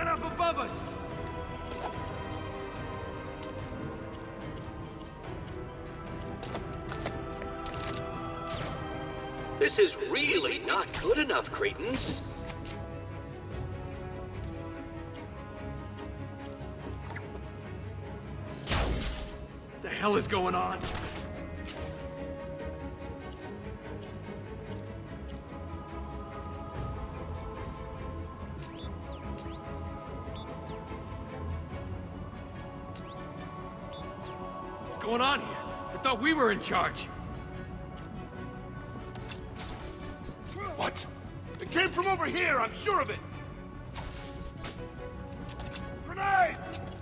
One up above us! This is really not good enough, Cretans. The hell is going on? What's going on here? I thought we were in charge. What? It came from over here, I'm sure of it! Grenade!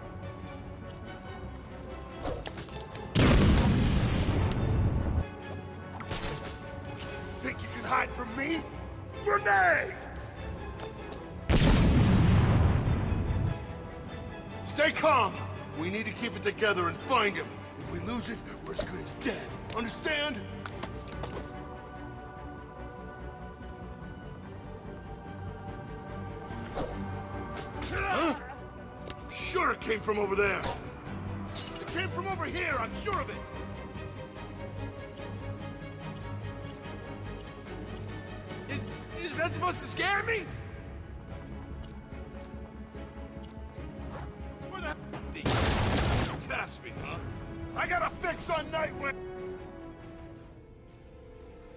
Think you can hide from me? Grenade! Stay calm! We need to keep it together and find him. If we lose it, we're as good as dead. Understand? Huh? I'm sure it came from over there. It came from over here, I'm sure of it. Is that supposed to scare me? Where the hell did you cast me, huh? I got a fix on Nightwing!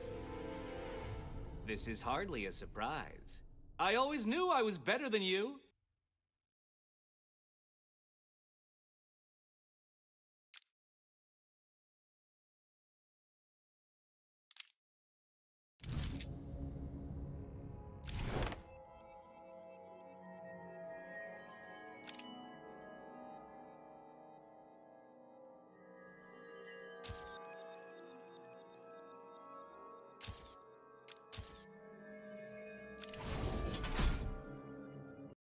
This is hardly a surprise. I always knew I was better than you.